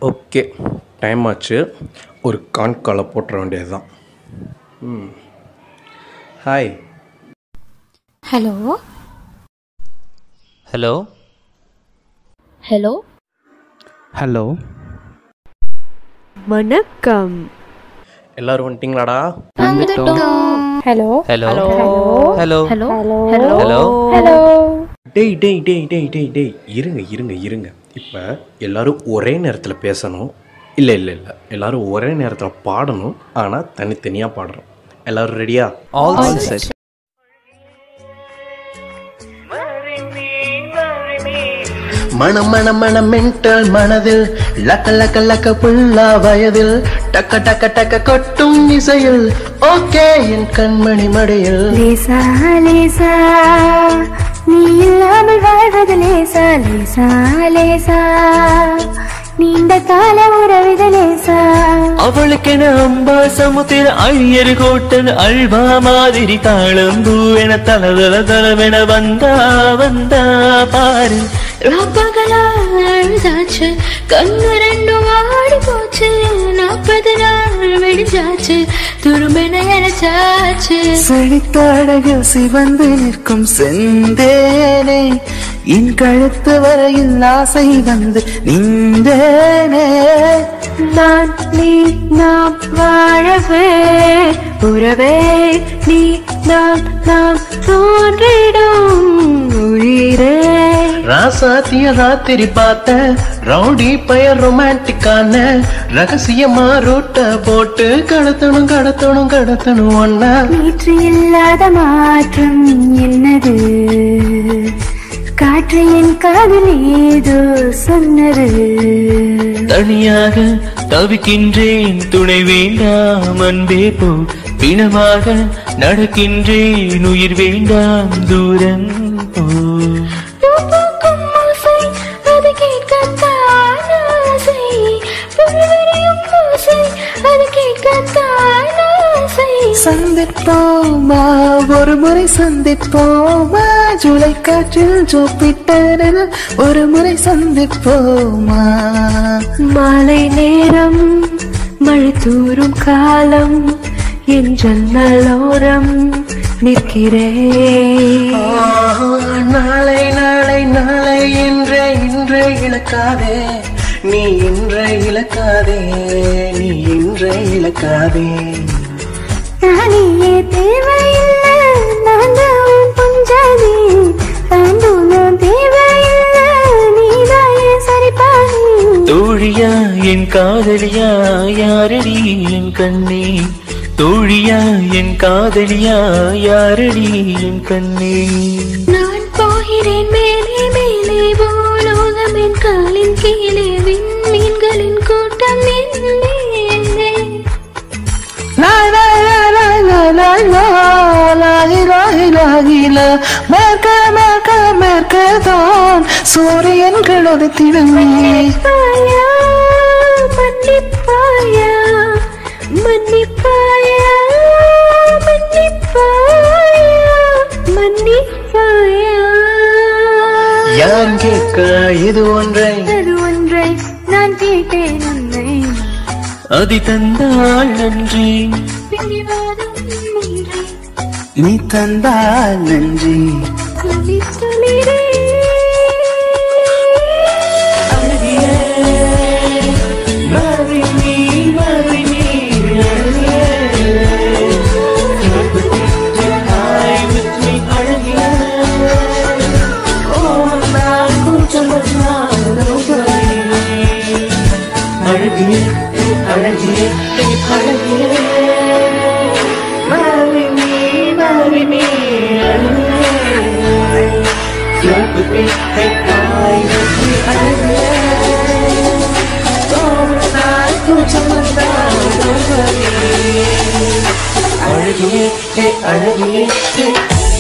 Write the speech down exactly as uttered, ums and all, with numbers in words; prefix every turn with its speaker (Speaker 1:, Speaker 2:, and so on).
Speaker 1: Okay, time ஆச்சு. ஒரு கான்காலை போட்டுற வேண்டியது தான். ம் hi.
Speaker 2: Hello
Speaker 3: hello
Speaker 2: hello
Speaker 4: hello
Speaker 2: வணக்கம்.
Speaker 1: எல்லோரும் வந்துட்டிங்களாடா?
Speaker 2: Hello
Speaker 3: hello
Speaker 2: hello
Speaker 3: hello
Speaker 2: hello
Speaker 3: hello
Speaker 2: hello.
Speaker 1: டேய் டேய் டேய் டேய் டேய் டேய் இருங்க இருங்க இருங்க இப்போ எல்லோரும் ஒரே நேரத்தில் பேசணும். இல்லை இல்லை இல்லை எல்லோரும் ஒரே நேரத்தில் பாடணும். ஆனால் தனித்தனியாக பாடணும். எல்லோரும் ரெடியா?
Speaker 3: All set.
Speaker 1: மணம் மணம் மணம் மென்டல் மனதில் லக்க லக்க லக்க புல்லா வயதில் டக்க டக்க டக்க கொட்டும் இசையில் ஓகே என் கண்மணி மடியில்
Speaker 5: லேசா லேசா நீ இல்லாமல் வாழ்வது லேசா லேசா லேசா நீண்ட கால உறவித லேசா
Speaker 6: அவளுக்கென அம்பா சமுத்திர அழியர் கோட்டன் அல்வா மாதிரி தாளம்பூ என தலதல தலவென வந்தா வந்தா பாரு
Speaker 5: ராப்பகலா அழுதாச்சு கண்ணு ரெண்டும் ஆடி போச்சு நாற்பது நாள் வெடிஞ்சாச்சு துரும்பென இழைச்சாச்சு
Speaker 6: செழித்தழகில் சிவந்து நிற்கும் செந்தேனே என் கழுத்து வரையில் ஆசை வந்து நின்றேனே
Speaker 5: நான் நீ நாம் வாழவே உறவே நீ நாம் நாம் தோன்றிடும் உயிரே
Speaker 1: ராசாத்திய ராத்திரி பார்த்த ரவுடி பயர் ரொமான்டிக்கான ரகசியமா ரூட்ட போட்டு கடத்தணும் கடத்தணும் கடத்தணும் ஒன்னா.
Speaker 5: நேற்று இல்லாத மாற்றம் என்னது காற்று என் காதில் ஏதோ சொன்னது
Speaker 6: தனியாக தவிக்கின்றேன் துணை வேண்டாம் அன்பே போ பிணமாக நடக்கின்றேன் உயிர் வேண்டாம் தூரம் போ சந்திப்போமா ஒரு முறை சந்திப்போமா ஜூலை காற்றில் ஜோப்பிட்டன ஒரு முறை சந்திப்போமா
Speaker 5: மாலை நேரம் மழை தூரும் காலம் என் ஜன்னலோரம் நிற்கிறேன்.
Speaker 1: நாளை நாளை நாளை என்றே இன்றே இழக்காதே நீ இன்றே இழக்காதே நீ இன்றே இழக்காதே.
Speaker 5: நானே தேவையில்லை நான் தான் புஞ்சாதி தாண்டூலம் தேவையில்லை நீதாயே சரிபாதி.
Speaker 6: தோழியா என் காதலியா யாரடி என் கண்ணே தோழியா என் காதலியா யாரடி என் கண்ணே.
Speaker 5: நான் போகிறேன் மேலே மேலே பூலோகம் என் காலின் கீழே விண்மீன்களின் கூட்டம் என் மேலே.
Speaker 6: மேற்க மேற்க மேற்கதான் சூரியன்கள் ஒதுத்திடும்.
Speaker 5: மன்னிப்பாயா மன்னிப்பாயா மன்னிப்பாயா மன்னிப்பாயா மன்னிப்பாயா.
Speaker 1: யார் கேட்க இது ஒன்றை
Speaker 5: அது ஒன்றை நான் கேட்டேன் உன்னை
Speaker 6: அதி தந்தாள் நன்றி
Speaker 5: பிடிவாதம் ஒன்றை
Speaker 6: நீ தந்தாள் நன்றி.
Speaker 5: சொல்லி சொல்லிரே
Speaker 6: அழகிய அழகிய அழகிய மாறி நீ மாறி நீ அழகிய அழகிய